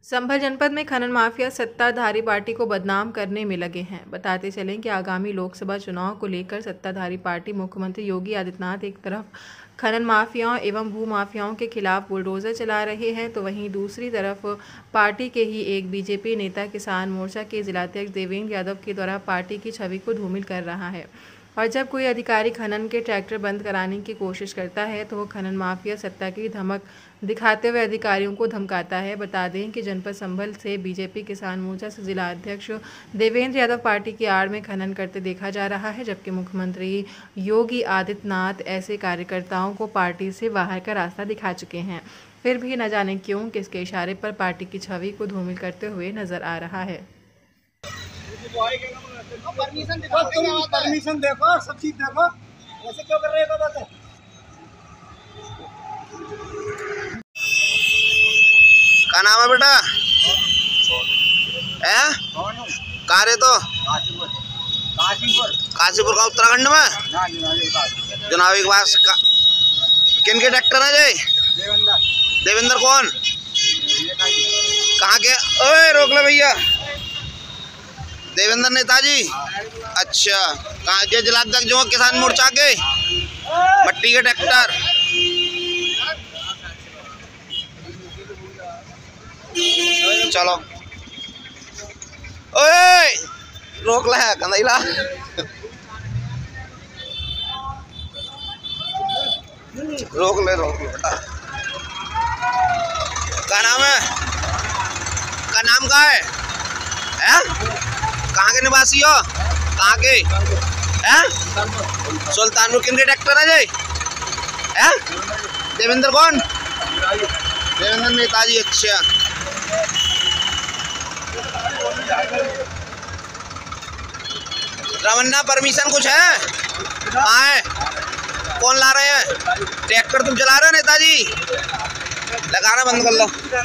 संभल जनपद में खनन माफिया सत्ताधारी पार्टी को बदनाम करने में लगे हैं। बताते चलें कि आगामी लोकसभा चुनाव को लेकर सत्ताधारी पार्टी मुख्यमंत्री योगी आदित्यनाथ एक तरफ खनन माफियाओं एवं भू माफियाओं के खिलाफ बुलडोजर चला रहे हैं, तो वहीं दूसरी तरफ पार्टी के ही एक बीजेपी नेता किसान मोर्चा के जिलाध्यक्ष देवेंद्र यादव के द्वारा पार्टी की छवि को धूमिल कर रहा है। और जब कोई अधिकारी खनन के ट्रैक्टर बंद कराने की कोशिश करता है तो वो खनन माफिया सत्ता की धमक दिखाते हुए अधिकारियों को धमकाता है। बता दें कि जनपद संभल से बीजेपी किसान मोर्चा से जिला अध्यक्ष देवेंद्र यादव पार्टी की आड़ में खनन करते देखा जा रहा है, जबकि मुख्यमंत्री योगी आदित्यनाथ ऐसे कार्यकर्ताओं को पार्टी से बाहर का रास्ता दिखा चुके हैं। फिर भी न जाने क्यों किसके इशारे पर पार्टी की छवि को धूमिल करते हुए नजर आ रहा है। परमिशन देखो, सब चीज देखो, ऐसे क्यों कर रहे हो? बात क्या नाम है बेटा? कहाँ रहे तो? काशीपुर का उत्तराखंड में चुनावी पास का किन के ट्रैक्टर है जय? देवेंद्र कौन? कहाँ के? ओए रोक ले भैया। देवेंद्र नेताजी? अच्छा, कहाँ के जिलाध्यक्ष जो किसान मोर्चा के मट्टी के ट्रैक्टर? चलो ओए रोक ले कंदैला। रोक ले बेटा। क्या नाम है? क्या नाम का है? कहाँ के निवासी हो? कहाँ के? सुल्तानपुर किन के ट्रैक्टर है जी? देवेंद्र कौन? देवेंद्र नेताजी। अच्छा, रमन्ना परमिशन कुछ है? कहाँ है? कौन ला रहे हैं ट्रैक्टर? तुम चला रहे हो नेताजी? लगाना बंद कर लो।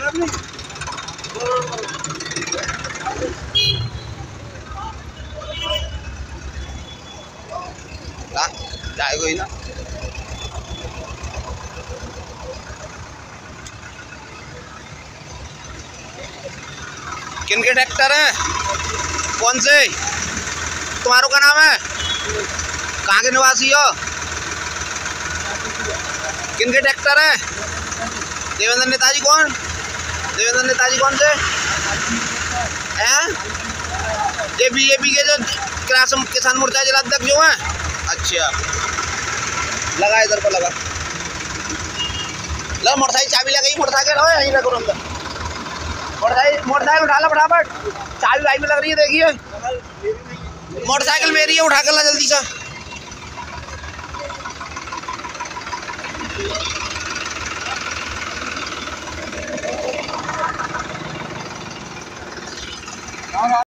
जाए कोई ना। किन के ट्रैक्टर हैं? कौन से? तुम्हारा क्या नाम है? कहाँ के निवासी हो? किन के ट्रैक्टर है? देवेंद्र नेताजी कौन? देवेंद्र नेताजी कौन से हैं? ये बीजेपी के जो किसान मोर्चा जिलाध्यक्ष जो हैं? अच्छा, लगा इधर को लगा। लो मोटरसाइकिल चाबी लगाई, मोटरसाइकिल हो यहीं रखो अंदर। मोटरसाइकिल उठा लो फटाफट, चाबी भाई में लग रही है। देखिए मोटरसाइकिल मेरी है, उठा कर ला जल्दी से।